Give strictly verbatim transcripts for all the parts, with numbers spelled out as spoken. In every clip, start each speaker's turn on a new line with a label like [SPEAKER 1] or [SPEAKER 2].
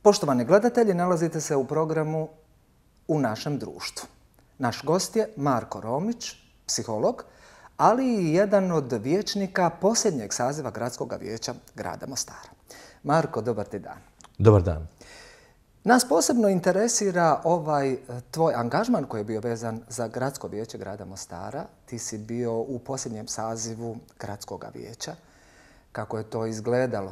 [SPEAKER 1] Poštovani gledatelji, nalazite se u programu U našem društvu. Naš gost je Marko Romić, psiholog, ali i jedan od vijećnika posljednjeg saziva Gradskog vijeća grada Mostara. Marko, dobar ti dan.
[SPEAKER 2] Dobar dan.
[SPEAKER 1] Nas posebno interesira ovaj tvoj angažman koji je bio vezan za Gradsko vijeće grada Mostara. Ti si bio u posljednjem sazivu Gradskog vijeća. Kako je to izgledalo?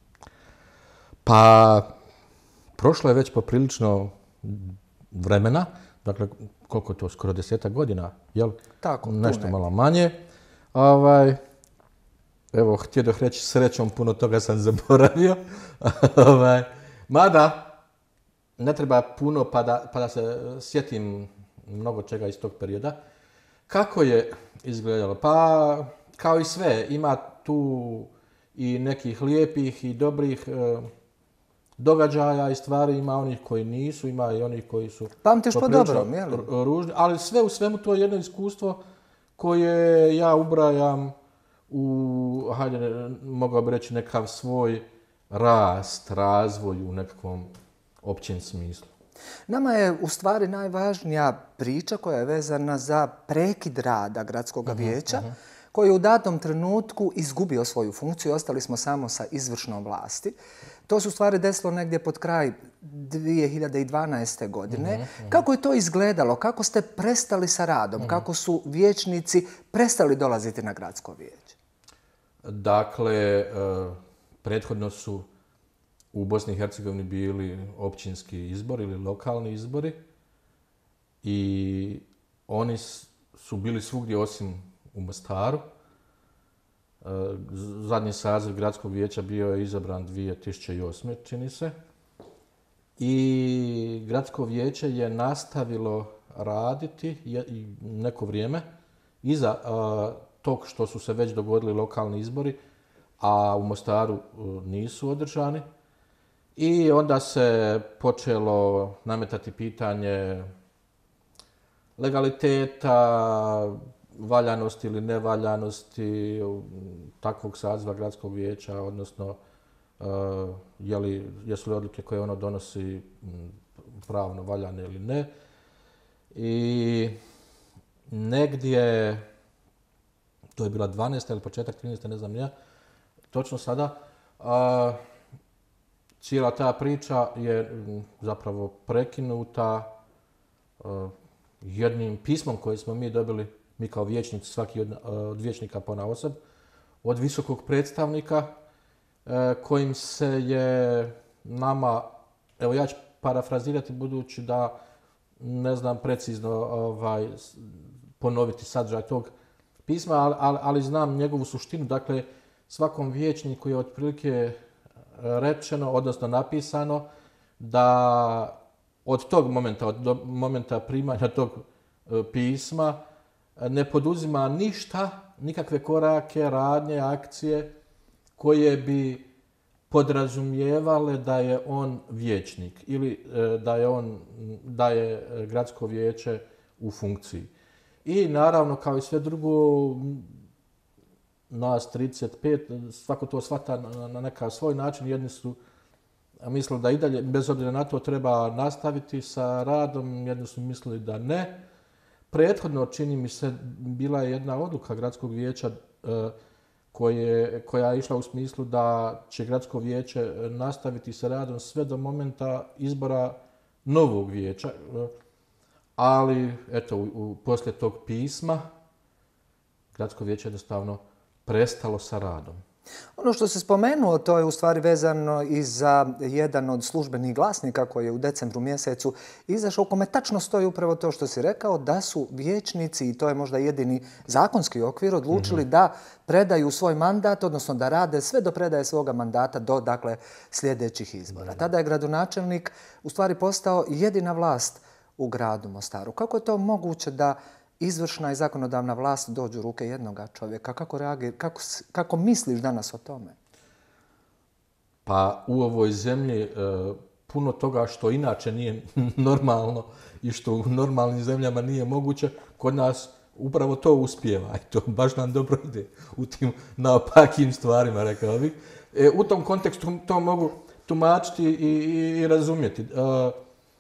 [SPEAKER 2] Pa, prošlo je već poprilično vremena, dakle, koliko je to, skoro desetak godina, jel?
[SPEAKER 1] Tako,
[SPEAKER 2] nešto
[SPEAKER 1] ne.
[SPEAKER 2] malo manje. Ovaj, evo, htjedoh reći srećom, puno toga sam zaboravio. ovaj, mada, ne treba puno pa da, pa da se sjetim mnogo čega iz tog perioda. Kako je izgledalo? Pa, kao i sve, ima tu i nekih lijepih i dobrih e, događaja i stvari, ima onih koji nisu, ima i onih koji su
[SPEAKER 1] Pamtiš po dobrom, je li?
[SPEAKER 2] ružni, ali sve u svemu to je jedno iskustvo koje ja ubrajam u, hajde, mogao bi reći, nekav svoj rast, razvoj u nekakvom općem smislu.
[SPEAKER 1] Nama je u stvari najvažnija priča koja je vezana za prekid rada Gradskog vijeća, uh-huh. koji je u datom trenutku izgubio svoju funkciju, ostali smo samo sa izvršnom vlasti. To se u stvari desilo negdje pod kraj dvije hiljade dvanaeste. godine. Uh-huh. Kako je to izgledalo? Kako ste prestali sa radom? Uh-huh. Kako su vijećnici prestali dolaziti na Gradsko vijeće?
[SPEAKER 2] Dakle, prethodno su u Bosni i Hercegovini bili općinski izbori ili lokalni izbori i oni su bili svugdje osim u Mostaru. Zadnji saziv Gradskog vijeća bio je izabran dvije tisuće osme. čini se. I Gradsko vijeće je nastavilo raditi neko vrijeme iza tog što su se već dogodili lokalni izbori, a u Mostaru nisu održani. I onda se počelo nametati pitanje legaliteta, valjanosti ili nevaljanosti takvog saziva Gradskog vijeća, odnosno uh, je li, jesu li odluke koje ono donosi pravno valjane ili ne. I negdje, to je bila dvanaesta ili početak trinaeste. ne znam ja, točno sada, uh, cijela ta priča je zapravo prekinuta uh, jednim pismom koje smo mi dobili, mi kao vijećnici, svaki od, od vijećnika ponaosob, od visokog predstavnika uh, kojim se je nama, evo ja ću parafrazirati budući da ne znam precizno ovaj, ponoviti sadržaj tog pisma, ali, ali, ali znam njegovu suštinu. Dakle, svakom vijećniku je otprilike rečeno, odnosno napisano, da od tog momenta, od momenta primanja tog pisma ne poduzima ništa, nikakve korake, radnje, akcije koje bi podrazumijevale da je on vijećnik ili da je on, da je Gradsko vijeće u funkciji. I naravno, kao i sve drugo, nas trideset pet, svako to shvata na nekav svoj način. Jedni su mislili da i dalje, bez obzira na to, treba nastaviti sa radom, jedni su mislili da ne. Prethodno, čini mi se, bila je jedna odluka Gradskog vijeća koje, koja je išla u smislu da će Gradsko vijeće nastaviti sa radom sve do momenta izbora novog vijeća. Ali, eto, u, u, poslije tog pisma Gradsko vijeće jednostavno prestalo sa radom.
[SPEAKER 1] Ono što se spomenuo, to je u stvari vezano i za jedan od službenih glasnika koji je u decembru mjesecu izašao, u kome tačno stoji upravo to što si rekao, da su vijećnici, i to je možda jedini zakonski okvir, odlučili mm-hmm. da predaju svoj mandat, odnosno da rade sve do predaje svoga mandata do, dakle, sljedećih izbora. Mm-hmm. Tada je gradonačelnik u stvari postao jedina vlast u gradu Mostaru. Kako je to moguće da izvršna i zakonodavna vlast dođu u ruke jednoga čovjeka? Kako reagir, kako, kako misliš danas o tome?
[SPEAKER 2] Pa u ovoj zemlji e, puno toga što inače nije normalno i što u normalnim zemljama nije moguće, kod nas upravo to uspijeva. I to baš nam dobro ide u tim naopakim stvarima, rekao bih. E, u tom kontekstu to mogu tumačiti i, i, i razumjeti. Uh,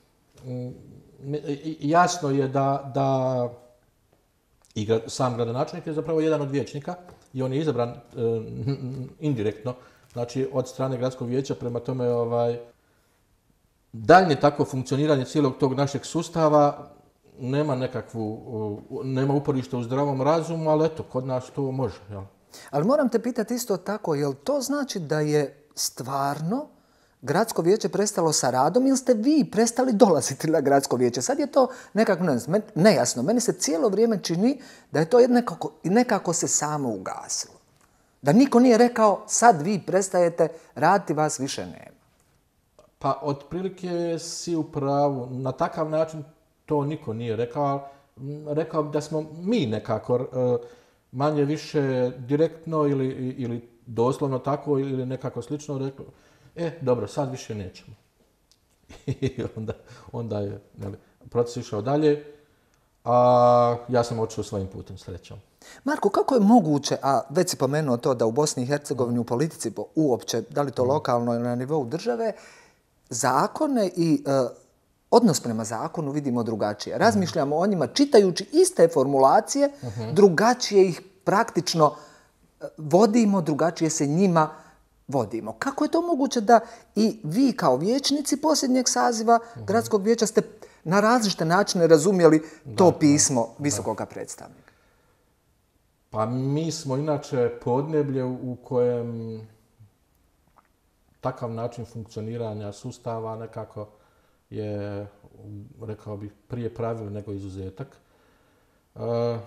[SPEAKER 2] jasno je da, da i grad, sam gradonačelnik je zapravo jedan od vijećnika i on je izabran uh, indirektno, znači od strane gradskog vijeća, prema tome ovaj, daljnje takvo funkcioniranje cijelog tog našeg sustava nema nekakvu, nema uporište u zdravom razumu, ali eto, kod nas to može. Jel?
[SPEAKER 1] Ali moram te pitati isto tako, jel to znači da je stvarno gradsko vijeće prestalo sa radom ili ste vi prestali dolaziti na gradsko vijeće? Sad je to nekako nejasno. Meni se cijelo vrijeme čini da je to nekako, nekako se samo ugasilo. Da niko nije rekao sad vi prestajete raditi, vas više nema.
[SPEAKER 2] Pa otprilike si u pravu. Na takav način to niko nije rekao. Rekao bi da smo mi nekako manje više direktno ili, ili doslovno tako ili nekako slično rekli, e, dobro, sad više nećemo. I onda, onda je jeli, proces išao dalje, a ja sam otišao svojim putem, srećom.
[SPEAKER 1] Marko, kako je moguće, a već si pomenuo to da u Bosni i Hercegovini u politici uopće, da li to lokalno ili na nivou države, zakone i uh, odnos prema zakonu vidimo drugačije. Razmišljamo o njima čitajući iste formulacije, uh-huh. drugačije ih praktično vodimo, drugačije se njima vodimo. Kako je to moguće da i vi kao vijećnici posljednjeg saziva uh-huh. gradskog vijeća ste na različite načine razumjeli to da, pismo da, visokoga da. predstavnika?
[SPEAKER 2] Pa mi smo inače podneblje u kojem takav način funkcioniranja sustava nekako je, rekao bih, prije pravilo nego izuzetak. Uh,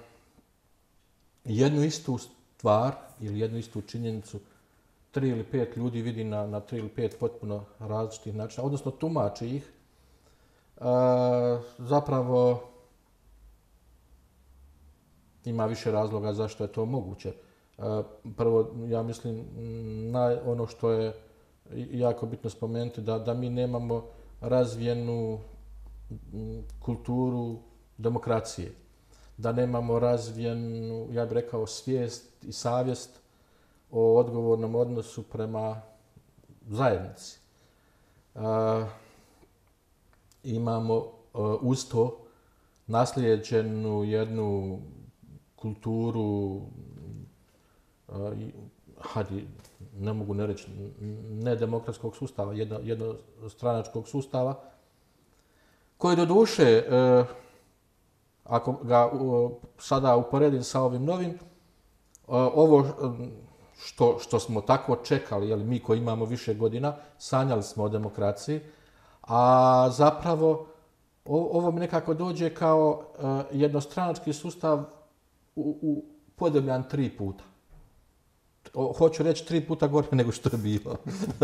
[SPEAKER 2] jednu istu stvar ili jednu istu činjenicu tri ili pet ljudi vidi na, na tri ili pet potpuno različitih načina, odnosno tumači ih. Uh, zapravo ima više razloga zašto je to moguće. Uh, prvo, ja mislim, na ono što je jako bitno spomenuti, da, da mi nemamo razvijenu kulturu demokracije, da nemamo razvijenu, ja bih rekao, svijest i savjest o odgovornom odnosu prema zajednici. Uh, imamo uh, uz to naslijeđenu jednu kulturu, uh, hajde, ne mogu ne reći, ne demokratskog sustava, jedno, jednostranačkog sustava, koji do duše, uh, ako ga uh, sada uporedim sa ovim novim, uh, ovo uh, što, što smo tako čekali, jeli, mi koji imamo više godina, sanjali smo o demokraciji, a zapravo o, ovo mi nekako dođe kao uh, jednostranački sustav u, u podobljan tri puta. O, hoću reći tri puta gore nego što je bilo.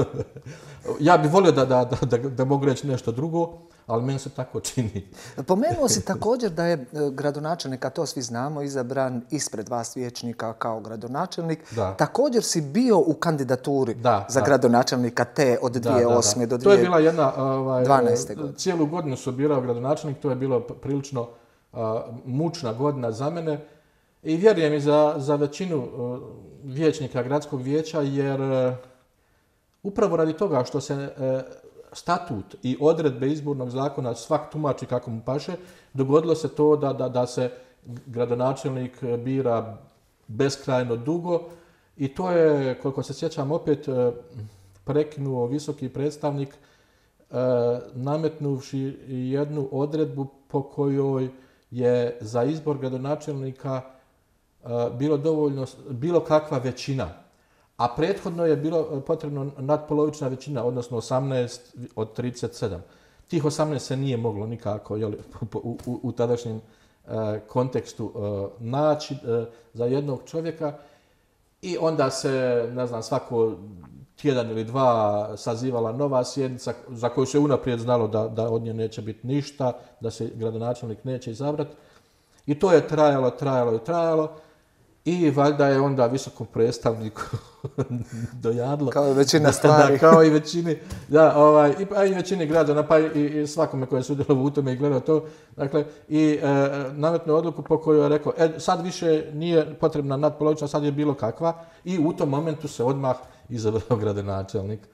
[SPEAKER 2] Ja bih volio da, da, da, da, da mogu reći nešto drugo, ali meni se tako čini. Pomenuo
[SPEAKER 1] si također da je gradonačelnik, a to svi znamo, izabran ispred vas vijećnika kao gradonačelnik. Da. Također si bio u kandidaturi da, za da. gradonačelnika te od dvije tisuće osme do dvije tisuće dvanaeste.
[SPEAKER 2] To je bila jedna, ovaj,
[SPEAKER 1] godine.
[SPEAKER 2] Cijelu godinu su birao gradonačelnik, to je bilo prilično uh, mučna godina za mene. I vjerujem i za, za većinu uh, vijećnika gradskog vijeća, jer uh, upravo radi toga što se uh, statut i odredbe izbornog zakona svak tumači kako mu paše, dogodilo se to da, da, da se gradonačelnik bira beskrajno dugo i to je, koliko se sjećam, opet uh, prekinuo visoki predstavnik uh, nametnuvši jednu odredbu po kojoj je za izbor gradonačelnika bilo dovoljno, bilo kakva većina. A prethodno je bilo potrebno nadpolovična većina, odnosno osamnaest od trideset sedam. Tih osamnaest se nije moglo nikako jeli, u, u, u tadašnjem uh, kontekstu uh, naći uh, za jednog čovjeka i onda se, ne znam, svako tjedan ili dva sazivala nova sjednica za koju se unaprijed znalo da, da od nje neće biti ništa, da se gradonačelnik neće izabrati. I to je trajalo, trajalo i trajalo. I valjda je onda visokom predstavniku dojadlo.
[SPEAKER 1] Kao i većina stvari.
[SPEAKER 2] Da, kao i većini, da, ovaj, i, a i većini građana, pa i, i svakome koji je sudjelovao u tome i gledao to. Dakle, i e, nametnuo odluku po kojoj je rekao, e, sad više nije potrebna nadpolovična, sad je bilo kakva. I u tom momentu se odmah izabrao gradonačelnik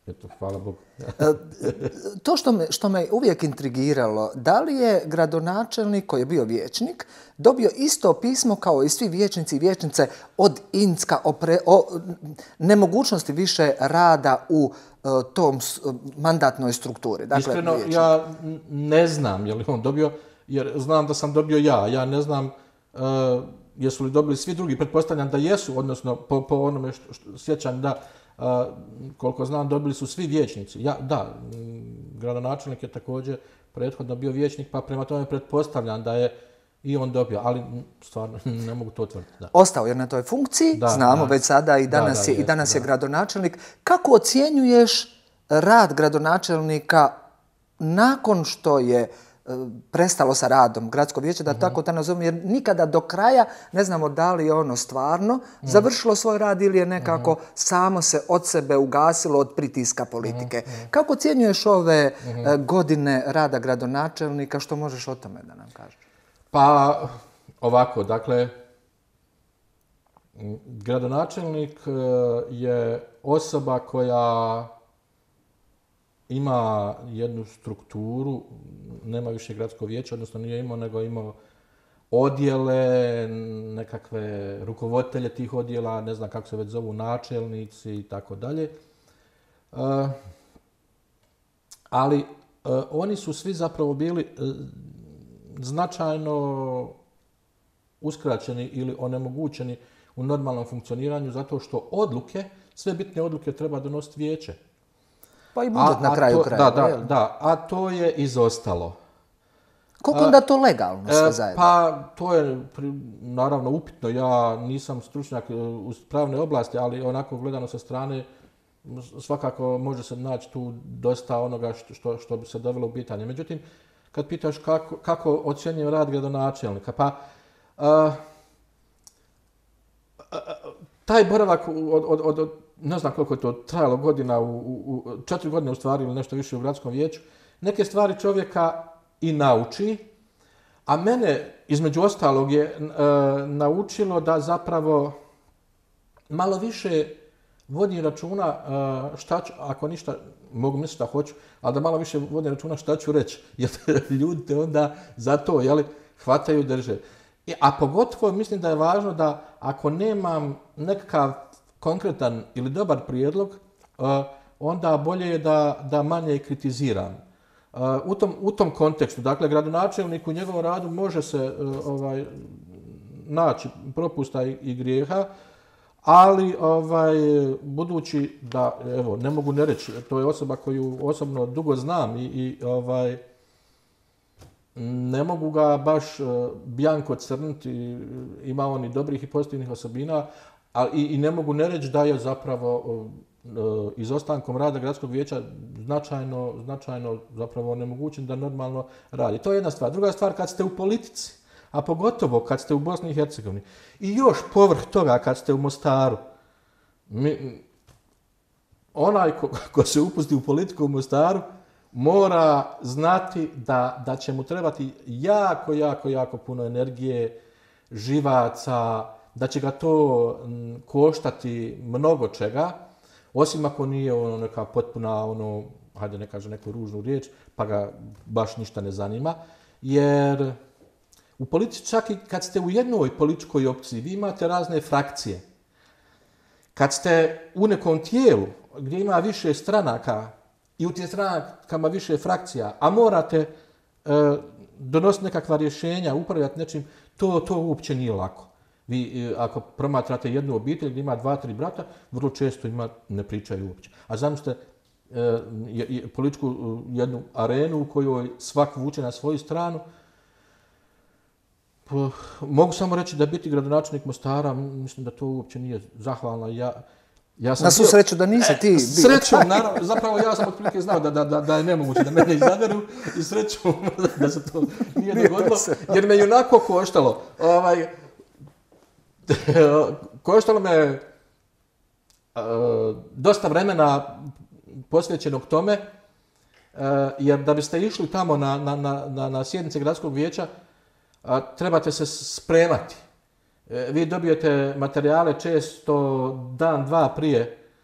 [SPEAKER 2] Eto, hvala Bogu.
[SPEAKER 1] To što me, što me uvijek intrigiralo, da li je gradonačelnik koji je bio vijećnik dobio isto pismo kao i svi vijećnici i vijećnice od Incka o, pre, o nemogućnosti više rada u uh, tom uh, mandatnoj strukturi? Dakle,
[SPEAKER 2] iskreno,
[SPEAKER 1] vijećnik.
[SPEAKER 2] ja ne znam je li on dobio, jer znam da sam dobio ja. Ja ne znam uh, jesu li dobili svi drugi. Pretpostavljam da jesu, odnosno po, po onome što, što sjećam da Uh, koliko znam, dobili su svi vijećnici. Ja, da, gradonačelnik je također prethodno bio vijećnik, pa prema tome pretpostavljam da je i on dobio, ali stvarno ne mogu to tvrditi. Da.
[SPEAKER 1] Ostao je na toj funkciji, da, znamo da. Već sada i danas, da, da, je, jest, i danas je gradonačelnik. Kako ocjenjuješ rad gradonačelnika nakon što je prestalo sa radom gradsko vijeće, da uh-huh. tako da nazovem, jer nikada do kraja ne znamo da li je ono stvarno uh-huh. završilo svoj rad ili je nekako uh-huh. samo se od sebe ugasilo od pritiska politike. Uh-huh. Kako ocjenjuješ ove uh-huh. godine rada gradonačelnika? Što možeš o tome da nam kažeš?
[SPEAKER 2] Pa ovako, dakle, gradonačelnik je osoba koja ima jednu strukturu, nema više gradsko vijeće, odnosno nije imao, nego imao odjele, nekakve rukovoditelje tih odjela, ne znam kako se već zovu, načelnici i tako dalje. Ali oni su svi zapravo bili značajno uskraćeni ili onemogućeni u normalnom funkcioniranju zato što odluke, sve bitne odluke treba donositi vijeće.
[SPEAKER 1] Pa i budžet na kraju
[SPEAKER 2] to,
[SPEAKER 1] kraja.
[SPEAKER 2] Da, da, da, a to je izostalo.
[SPEAKER 1] Koliko onda to legalno sve zajedno?
[SPEAKER 2] Pa to je naravno upitno. Ja nisam stručnjak u pravne oblasti, ali onako gledano sa strane svakako može se naći tu dosta onoga što, što, što bi se dovelo u pitanje. Međutim, kad pitaš kako, kako ocjenjujem rad gradonačelnika, pa a, a, taj boravak od, od, od, od ne znam koliko je to trajalo godina, u, u, u, četiri godine u stvari ili nešto više u gradskom vijeću, neke stvari čovjeka i nauči, a mene između ostalog je e, naučilo da zapravo malo više vodim računa e, šta ću, ako ništa, mogu misliti šta hoću, ali da malo više vodim računa šta ću reći, jer ljudi te onda za to, jeli, hvataju, drže. I, a pogotovo mislim da je važno da ako nemam nekakav konkretan ili dobar prijedlog, onda bolje je da, da manje kritiziram. U tom, u tom kontekstu, dakle, gradonačelnik u njegovom radu može se ovaj, naći propusta i, i grijeha, ali ovaj, budući da, evo, ne mogu ne reći, to je osoba koju osobno dugo znam i, i ovaj, ne mogu ga baš bjanko crniti, ima on i dobrih i pozitivnih osobina, ali i, i ne mogu ne reći da je zapravo uh, izostankom rada gradskog vijeća značajno, značajno zapravo onemogućen da normalno radi. To je jedna stvar. Druga stvar, kad ste u politici, a pogotovo kad ste u Bosni i Hercegovini, i još povrh toga kad ste u Mostaru, mi, onaj ko, ko se upusti u politiku u Mostaru mora znati da, da će mu trebati jako, jako, jako puno energije, živaca, da će ga to koštati mnogo čega, osim ako nije ono neka potpuna, ono, hajde ne kaže neku ružnu riječ, pa ga baš ništa ne zanima, jer u politici, čak i kad ste u jednoj političkoj opciji, vi imate razne frakcije. Kad ste u nekom tijelu gdje ima više stranaka i u tim stranakama više frakcija, a morate e, donositi nekakva rješenja, upravljati nečim, to, to uopće nije lako. Vi, ako promatrate jednu obitelj gdje ima dva, tri brata, vrlo često ima, ne pričaju uopće. A zamislite e, političku jednu arenu u kojoj svak vuče na svoju stranu. Po, mogu samo reći da biti gradonačelnik Mostara, mislim da to uopće nije zahvalno. Ja, ja sam
[SPEAKER 1] na svu sreću da nisi ti bio.
[SPEAKER 2] Srećom, naravno, zapravo ja sam otprilike znao da, da, da, da je nemoguće da mene izaberu i srećom da se to nije dogodilo, jer me junako koštalo. Ovaj, koštalo me uh, dosta vremena posvećenog tome, uh, jer da biste išli tamo na, na, na, na sjednice gradskog vijeća, uh, trebate se spremati. Uh, vi dobijete materijale često dan, dva prije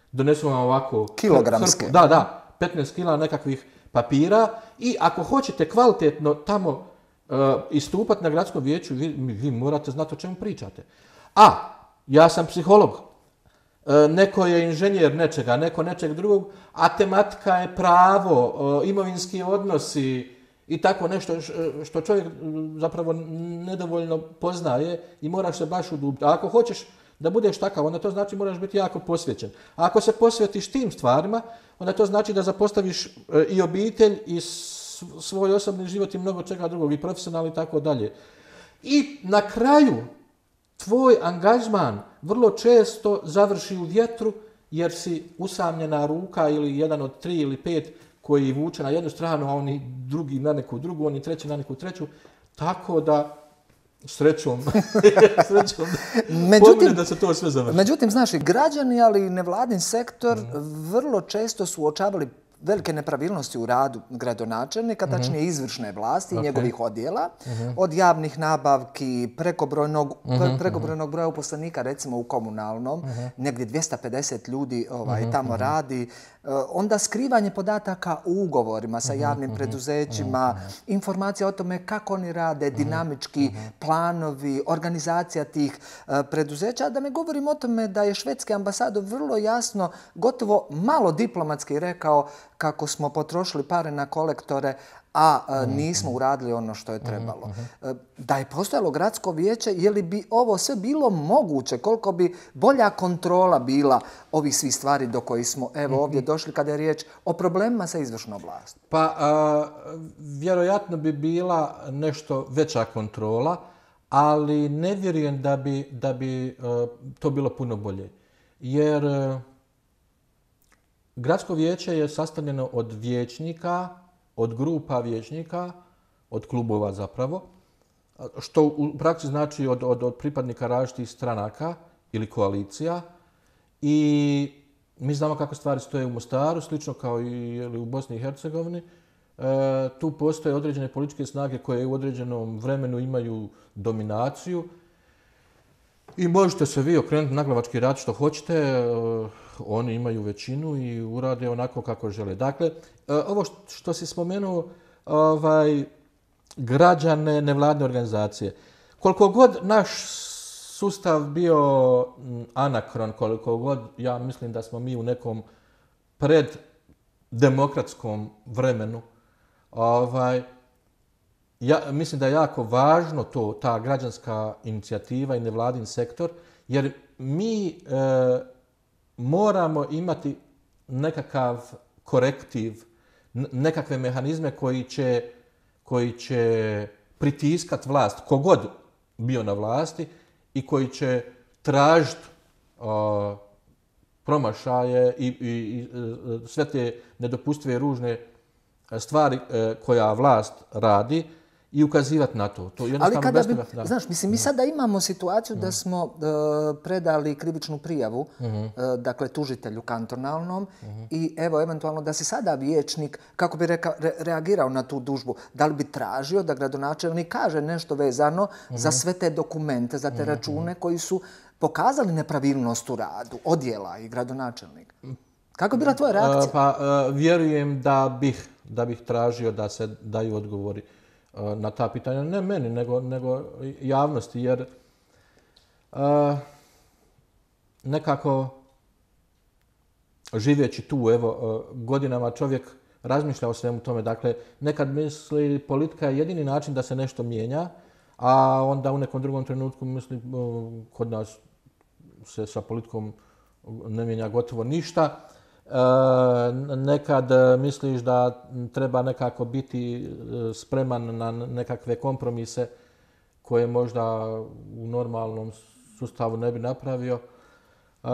[SPEAKER 2] donesu vam ovako...
[SPEAKER 1] Kilogramske.
[SPEAKER 2] Hrpu, da, da, petnaest kila nekakvih papira i ako hoćete kvalitetno tamo uh, istupati na gradskom vijeću, vi, vi morate znati o čemu pričate. A, ja sam psiholog, uh, neko je inženjer nečega, neko nečeg drugog, a tematika je pravo, uh, imovinski odnosi i tako nešto što čovjek zapravo nedovoljno poznaje i moraš se baš udubiti. A ako hoćeš da budeš takav, onda to znači moraš biti jako posvećen. A ako se posvetiš tim stvarima, onda to znači da zapostaviš i obitelj i svoj osobni život i mnogo čega drugog, i profesionalni i tako dalje. I na kraju tvoj angažman vrlo često završi u vjetru jer si usamljena ruka ili jedan od tri ili pet koji vuče na jednu stranu, a oni drugi na neku drugu, oni treći na neku treću. Tako da srećom, srećom
[SPEAKER 1] međutim,
[SPEAKER 2] da se to sve završi.
[SPEAKER 1] Međutim, znaš, i građani, ali i nevladin sektor mm. vrlo često su uočavali velike nepravilnosti u radu gradonačelnika, mm-hmm. tačnije izvršne vlasti i okay. njegovih odjela, mm-hmm. od javnih nabavki, prekobrojnog, mm-hmm. prekobrojnog broja uposlenika, recimo u komunalnom, mm-hmm. negdje dvjesto pedeset ljudi ovaj, mm-hmm. tamo radi, onda skrivanje podataka u ugovorima sa javnim mm-hmm. preduzećima, mm-hmm. informacija o tome kako oni rade, dinamički mm-hmm. planovi, organizacija tih uh, preduzeća. Da ne govorim o tome da je švedski ambasador vrlo jasno, gotovo malo diplomatski rekao kako smo potrošili pare na kolektore, a uh, nismo uradili ono što je trebalo. Uh, da je postojalo gradsko vijeće, je li bi ovo sve bilo moguće? Koliko bi bolja kontrola bila ovih svih stvari do kojih smo evo ovdje došli kada je riječ o problemima sa izvršnom vlasti?
[SPEAKER 2] Pa, uh, vjerojatno bi bila nešto veća kontrola, ali ne vjerujem da bi, da bi uh, to bilo puno bolje. Jer uh, gradsko vijeće je sastavljeno od vijećnika, od grupa vijećnika, od klubova zapravo, što u praksi znači od, od, od pripadnika različitih stranaka ili koalicija. I mi znamo kako stvari stoje u Mostaru, slično kao i u Bosni i Hercegovini. E, tu postoje određene političke snage koje u određenom vremenu imaju dominaciju. I možete se vi okrenuti naglavački rad što hoćete, e, oni imaju većinu i urade onako kako žele. Dakle, ovo što si spomenuo, ovaj, građane, nevladne organizacije. Koliko god naš sustav bio anakron, koliko god ja mislim da smo mi u nekom preddemokratskom vremenu, ovaj, ja mislim da je jako važno to, ta građanska inicijativa i nevladin sektor, jer mi e, moramo imati nekakav korektiv, nekakve mehanizme koji će, koji će pritiskat vlast, kogod bio na vlasti, i koji će tražiti uh, promašaje i, i, i sve te nedopustive i ružne stvari uh, koja vlast radi i ukazivati na to. To
[SPEAKER 1] ali kada bi, da. Znaš, mislim, mi sada imamo situaciju mm. da smo uh, predali krivičnu prijavu, mm-hmm. uh, dakle, tužitelju kantonalnom mm-hmm. i evo, eventualno da se sada vijećnik, kako bi reka, re, reagirao na tu tužbu, da li bi tražio da gradonačelnik kaže nešto vezano mm-hmm. za sve te dokumente, za te mm-hmm. račune koji su pokazali nepravilnost u radu odjela i gradonačelnika. Kako je bila tvoja reakcija?
[SPEAKER 2] Uh, pa, uh, vjerujem da bih, da bih tražio da se daju odgovori na ta pitanja, ne meni, nego, nego javnosti, jer uh, nekako živeći tu, evo, uh, godinama čovjek razmišlja o svemu tome. Dakle, nekad misli politika je jedini način da se nešto mijenja, a onda u nekom drugom trenutku misli uh, kod nas se sa politikom ne mijenja gotovo ništa. E, nekad misliš da treba nekako biti spreman na nekakve kompromise koje možda u normalnom sustavu ne bi napravio. E,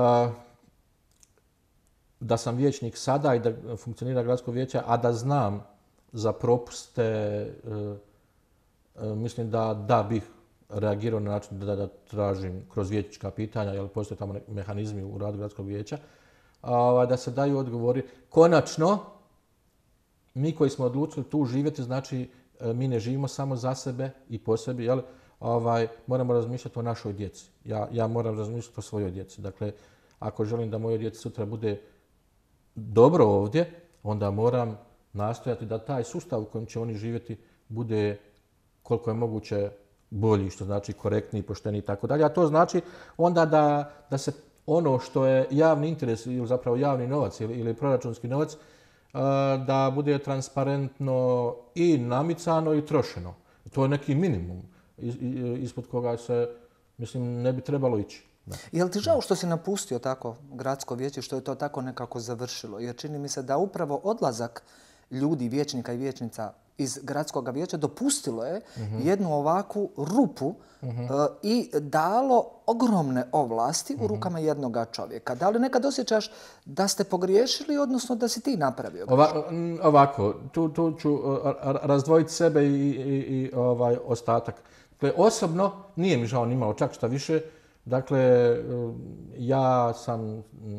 [SPEAKER 2] da sam vijećnik sada i da funkcionira gradsko vijeće, a da znam za propuste, e, e, mislim da, da bih reagirao na način da, da tražim kroz vijećnička pitanja, jer postoje tamo mehanizmi u radu gradskog vijeća, da se daju odgovori. Konačno, mi koji smo odlučili tu živjeti, znači mi ne živimo samo za sebe i po sebi, jel? Ovaj, moramo razmišljati o našoj djeci. Ja, ja moram razmišljati o svojoj djeci. Dakle, ako želim da moje djece sutra bude dobro ovdje, onda moram nastojati da taj sustav u kojem će oni živjeti bude koliko je moguće bolji, što znači korektniji, pošteniji i tako dalje. A to znači onda da, da se ono što je javni interes ili zapravo javni novac ili, ili proračunski novac, da bude transparentno i namicano i trošeno. To je neki minimum ispod koga se, mislim, ne bi trebalo ići. Da.
[SPEAKER 1] Je li ti žao što si napustio tako gradsko vijeće, što je to tako nekako završilo? Jer čini mi se da upravo odlazak ljudi, vijećnika i vijećnica iz gradskog vijeća dopustilo je uh-huh. jednu ovakvu rupu uh-huh. uh, i dalo ogromne ovlasti uh-huh. u rukama jednoga čovjeka. Da li nekad osjećaš da ste pogriješili, odnosno da si ti napravio?
[SPEAKER 2] Ova, ovako, tu, tu ću razdvojiti sebe i, i, i ovaj ostatak. Dakle, osobno nije mi žao nimalo, čak šta više. Dakle, ja sam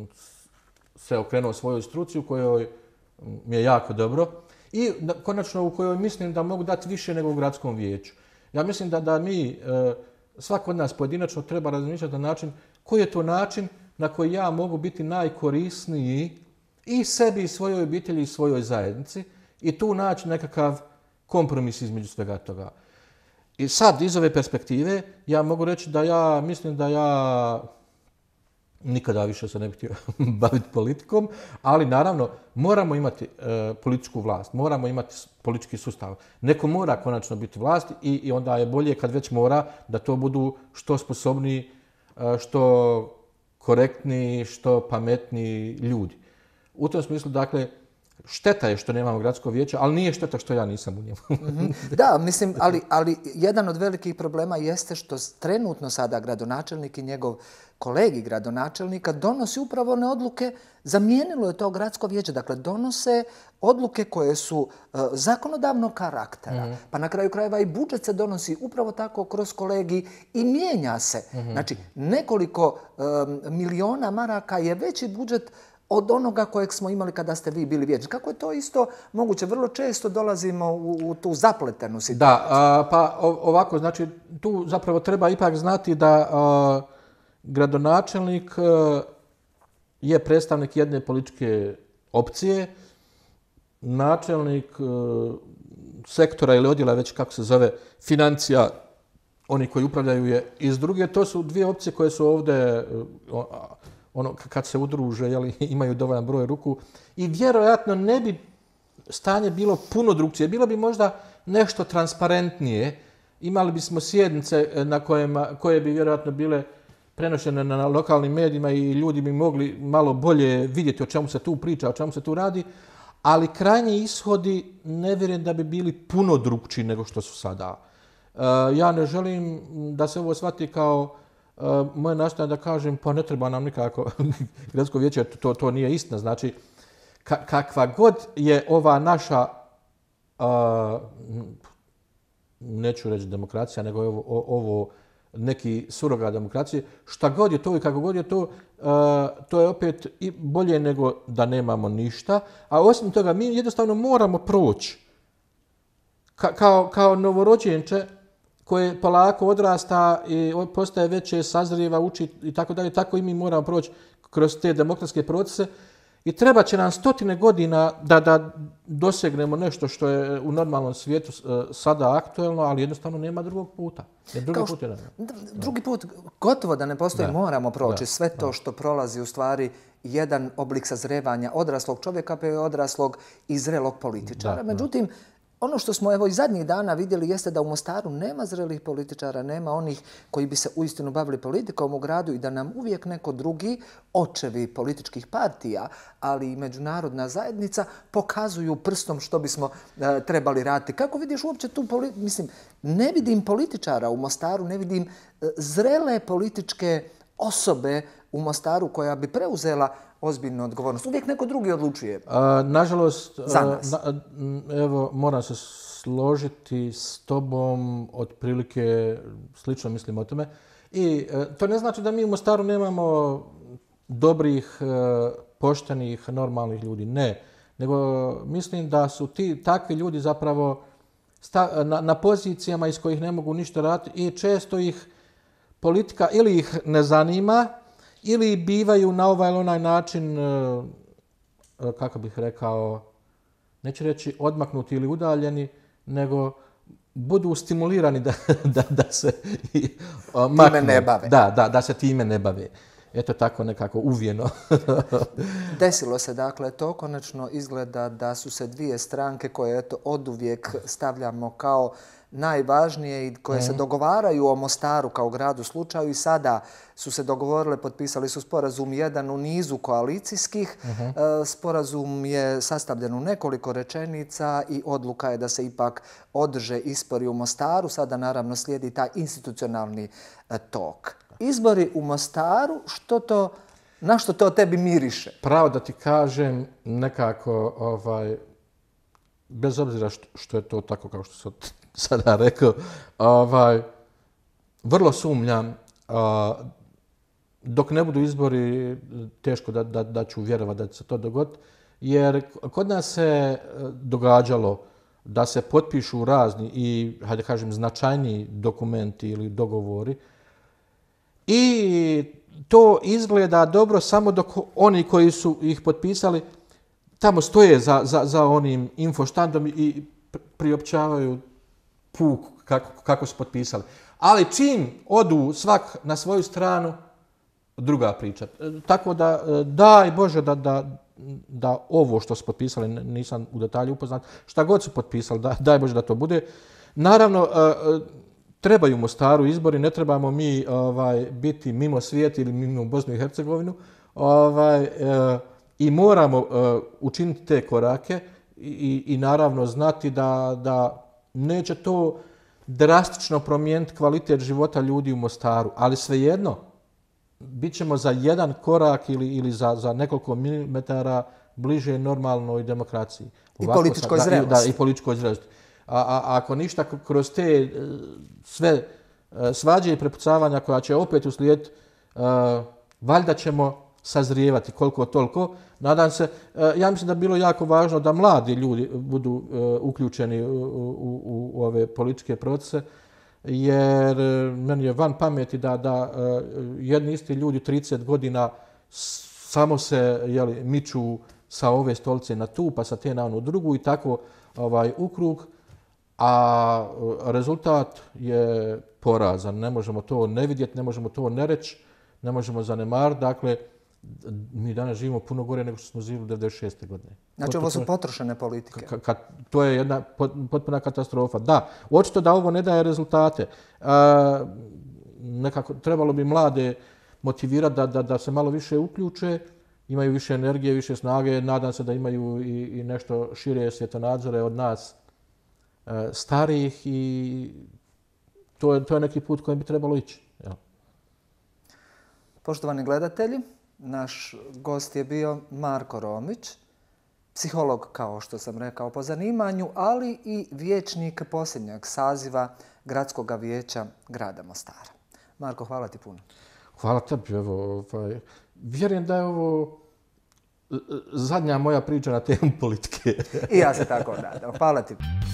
[SPEAKER 2] se okrenuo svojoj struci u kojoj mi je jako dobro i konačno u kojoj mislim da mogu dati više nego u gradskom vijeću. Ja mislim da, da mi, svako od nas pojedinačno treba razmišljati na način koji je to način na koji ja mogu biti najkorisniji i sebi, i svojoj obitelji, i svojoj zajednici i tu naći nekakav kompromis između svega toga. I sad, iz ove perspektive, ja mogu reći da ja mislim da ja nikada više se ne bih htio baviti politikom, ali naravno moramo imati e, političku vlast, moramo imati politički sustav. Neko mora konačno biti vlast i, i onda je bolje kad već mora da to budu što sposobniji, e, što korektniji, što pametniji ljudi. U tom smislu, dakle, šteta je što nemamo gradsko vijeće, ali nije šteta što ja nisam u njemu.
[SPEAKER 1] Mm-hmm. Da, mislim, ali, ali jedan od velikih problema jeste što trenutno sada gradonačelnik i njegov kolegi gradonačelnika donosi upravo one odluke, zamijenilo je to gradsko vijeće, dakle donose odluke koje su uh, zakonodavnog karaktera, mm-hmm. pa na kraju krajeva i budžet se donosi upravo tako kroz kolegi i mijenja se. Mm-hmm. Znači, nekoliko um, miliona maraka je veći budžet od onoga kojeg smo imali kada ste vi bili vijećnik. Kako je to isto moguće? Vrlo često dolazimo u, u tu zapletenu situaciju.
[SPEAKER 2] Da, a, pa ovako, znači tu zapravo treba ipak znati da a, gradonačelnik a, je predstavnik jedne političke opcije, načelnik a, sektora ili odjela, već kako se zove, financija, oni koji upravljaju je iz druge. To su dvije opcije koje su ovdje a, ono, kad se udruže, jeli, imaju dovoljan broj ruku i vjerojatno ne bi stanje bilo puno drugčije. Bilo bi možda nešto transparentnije. Imali bismo sjednice na kojima, koje bi vjerojatno bile prenošene na lokalnim medijima i ljudi bi mogli malo bolje vidjeti o čemu se tu priča, o čemu se tu radi, ali krajnji ishodi ne vjerujem da bi bili puno drugčiji nego što su sada. Ja ne želim da se ovo shvati kao Uh, moje nastojanje da kažem, pa ne treba nam nikako gradsko vijeće, to, to nije istina. Znači, ka, kakva god je ova naša, uh, neću reći demokracija, nego je ovo, ovo neki surogat demokracije, šta god je to i kako god je to, uh, to je opet i bolje nego da nemamo ništa. A osim toga, mi jednostavno moramo proći ka, kao, kao novorođenče, koje polako odrasta i postaje veće, sazrijeva, uči i tako dalje. Tako i mi moramo proći kroz te demokratske procese. I treba će nam stotine godina da, da dosegnemo nešto što je u normalnom svijetu sada aktuelno, ali jednostavno nema drugog puta. Jer drugi,
[SPEAKER 1] Kao
[SPEAKER 2] put je
[SPEAKER 1] drugi put gotovo da ne postoji, da. moramo proći da. sve to što prolazi u stvari jedan oblik sazrevanja odraslog čovjeka pa i odraslog i zrelog političara. Da, Međutim, da. ono što smo evo i zadnjih dana vidjeli jeste da u Mostaru nema zrelih političara, nema onih koji bi se uistinu bavili politikom u gradu i da nam uvijek neko drugi, očevi političkih partija, ali i međunarodna zajednica, pokazuju prstom što bismo e, trebali raditi. Kako vidiš uopće tu, mislim, ne vidim političara u Mostaru, ne vidim e, zrele političke osobe u Mostaru koja bi preuzela ozbiljnu odgovornost. Uvijek neko drugi odlučuje.
[SPEAKER 2] A, nažalost,
[SPEAKER 1] za nas.
[SPEAKER 2] Na, evo, moram se složiti s tobom, otprilike slično mislim o tome. I e, to ne znači da mi u Mostaru nemamo dobrih, e, poštenih, normalnih ljudi. Ne. Nego mislim da su ti takvi ljudi zapravo sta, na, na pozicijama iz kojih ne mogu ništa raditi i često ih politika ili ih ne zanima, ili bivaju na ovaj ili onaj način, kako bih rekao, neću reći odmaknuti ili udaljeni, nego budu stimulirani da, da, da se maknu.
[SPEAKER 1] Time ne bave.
[SPEAKER 2] Da, da, da se time ne bave. Eto tako nekako uvijeno.
[SPEAKER 1] Desilo se dakle to, konačno izgleda da su se dvije stranke koje eto oduvijek stavljamo kao najvažnije i koje se dogovaraju o Mostaru kao gradu slučaju i sada su se dogovorile, potpisali su sporazum jedan u nizu koalicijskih. Sporazum je sastavljen u nekoliko rečenica i odluka je da se ipak održe izbori u Mostaru. Sada naravno slijedi taj institucionalni tok. Izbori u Mostaru, što to, na što to tebi miriše?
[SPEAKER 2] Pravo da ti kažem, nekako, ovaj, bez obzira što, što je to tako kao što sam sada rekao, ovaj, vrlo sumnjam, a, dok ne budu izbori, teško da, da, da ću vjerovati da će se to dogoditi, jer kod nas se događalo da se potpišu razni i, hajde kažem, značajniji dokumenti ili dogovori i to izgleda dobro samo dok oni koji su ih potpisali tamo stoje za, za, za onim infoštandom i priopćavaju puk kako, kako su potpisali. Ali čim odu svak na svoju stranu, druga priča. Tako da, daj Bože da, da, da ovo što su potpisali, nisam u detalju upoznat, šta god su potpisali, da, daj Bože da to bude. Naravno, trebaju Mostaru izbori, ne trebamo mi ovaj, biti mimo svijeta ili mimo Bosnu i Hercegovinu ovaj, e, i moramo e, učiniti te korake i, i naravno znati da, da neće to drastično promijeniti kvalitet života ljudi u Mostaru, ali svejedno, bit ćemo za jedan korak ili, ili za, za nekoliko milimetara bliže normalnoj demokraciji.
[SPEAKER 1] I političkoj zrelosti.
[SPEAKER 2] Da, i političkoj zrelosti. A, a ako ništa kroz te sve svađe i prepucavanja koja će opet uslijediti, valjda ćemo sazrijevati koliko toliko. Nadam se, ja mislim da je bilo jako važno da mladi ljudi budu uključeni u, u, u ove političke procese, jer meni je van pameti da, da jedni isti ljudi trideset godina samo se jeli, miču sa ove stolice na tu, pa sa te na onu drugu i tako ovaj, u krug. A rezultat je porazan. Ne možemo to ne vidjeti, ne možemo to ne reći, ne možemo zanemariti. Dakle, mi danas živimo puno gore nego što smo živjeli devedeset šeste godine.
[SPEAKER 1] Znači, ovo su potrošene politike.
[SPEAKER 2] Ka, ka, to je jedna potpuna katastrofa. Da, očito da ovo ne daje rezultate. E, nekako, trebalo bi mlade motivirati da, da, da se malo više uključe, imaju više energije, više snage. Nadam se da imaju i, i nešto šire svjetonadzore od nas starijih i to je, to je neki put kojim bi trebalo ići. Ja.
[SPEAKER 1] Poštovani gledatelji, naš gost je bio Marko Romić, psiholog, kao što sam rekao, po zanimanju, ali i vijećnik posljednjeg saziva Gradskog vijeća grada Mostara. Marko, hvala ti puno.
[SPEAKER 2] Hvala tebi. Evo, ovaj, vjerujem da je ovo zadnja moja priča na temu politike.
[SPEAKER 1] I ja se tako nadam. Hvala ti.